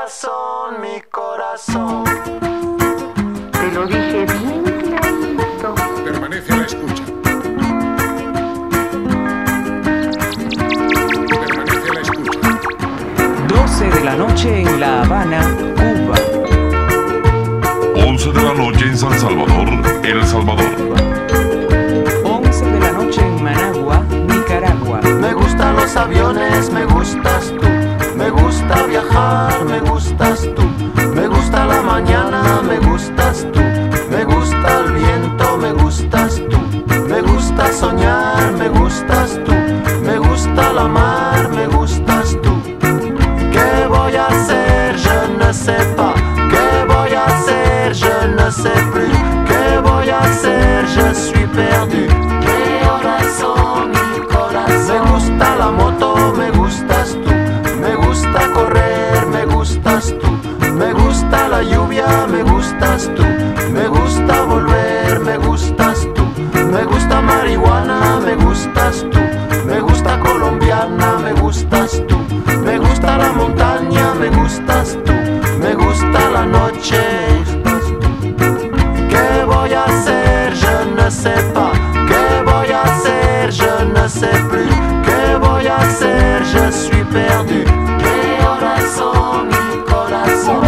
corazón, mi corazón. Te lo dije bien clarito. Permanece a la escucha. Permanece a la escucha. 12 de la noche en La Habana, Cuba. 11 de la noche en San Salvador, El Salvador. 11 de la noche en Managua, Nicaragua. Me gustan los aviones, me gustas tú. Me gusta viajar, me gustas tú. Me gusta la mañana, me gustas tú. Me gusta el viento, me gustas tú. Me gusta soñar, me gustas tú. Me gusta la mar, me gustas tú. ¿Qué voy a hacer? Je ne sais pas. ¿Qué voy a hacer? Je ne sais plus. ¿Qué voy a hacer? Je suis perdu. ¿Qué corazón, mi corazón? Me gusta la moto, me gustas tú. Me gusta correr, me gustas tú. Me gusta la lluvia, me gustas tú. Me gusta volver, me gustas tú. Me gusta marihuana, me gustas tú. Me gusta colombiana, me gustas tú. Me gusta la montaña, me gustas tú. Me gusta la noche. ¿Qué voy a hacer? Je ne sais pas. ¿Qué voy a hacer? Je ne sais plus. ¿Qué voy a hacer? Je suis perdu. ¿Qué corazón, mi corazón?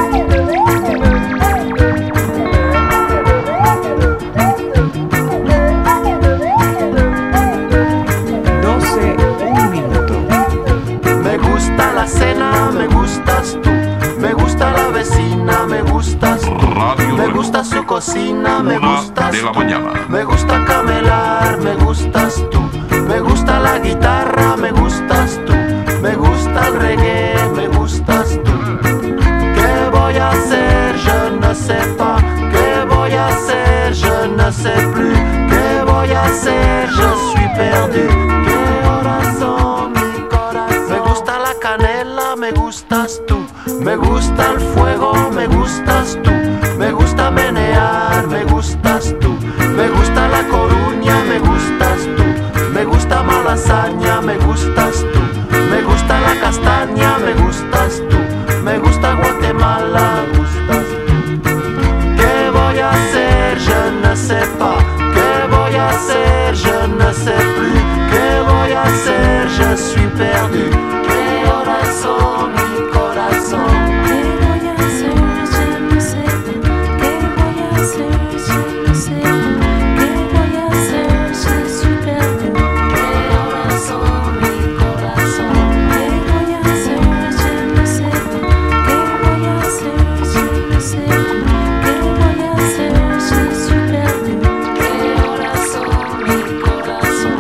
12, un minuto. Me gusta la cena, me gustas tú. Me gusta la vecina, me gustas tú. Radio Me Reloj. gusta su cocina, me 1 gustas de la tú. mañana. Me gusta camelar, me gustas tú. Me gusta la guitarra, me gustas tú. Me gusta el reggae, me gustas tú. ¿Qué voy a hacer? Je ne sais pas. ¿Qué voy a hacer? Je ne sais plus. ¿Qué voy a hacer? Je suis perdu. ¿Qué corazón, mi corazón? Me gusta la canela, me gustas tú. Me gusta el fuego, me gustas tú. Me gusta menear, me gustas tú. Me gusta La Coruña, me gustas tú. Me gusta Malasaña, me gustas tú. Me gusta la castaña, me gustas tú. Me gusta Guatemala, me gustas tú. ¿Qué voy a hacer? Je ne sais pas. ¿Qué voy a hacer? Je ne sais plus. ¿Qué voy a hacer? Je suis perdu. ¿Qué corazón, mi corazón? ¿Qué voy a hacer? Je ne sais pas. ¿Qué voy a hacer? Je ne sais pas. ¿Qué voy a hacer? Je suis perdu. ¿Qué corazón, mi corazón? ¿Qué voy a hacer? Je ne sais pas. ¿Qué voy a hacer? Je ne sais pas. ¿Qué voy a hacer? Je suis perdu. ¿Qué corazón, mi corazón?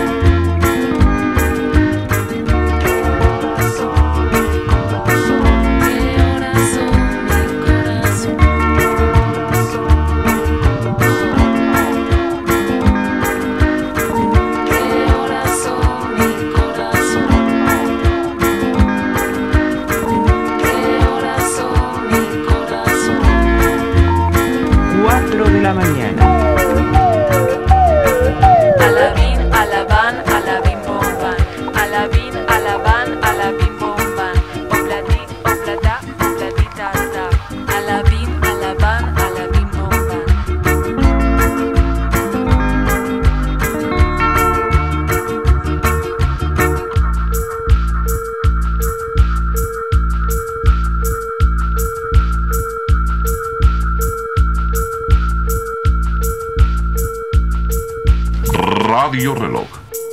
Radio Reloj.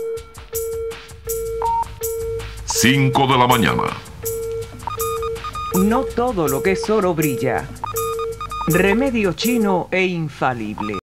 5 de la mañana. No todo lo que es oro brilla. Remedio chino e infalible.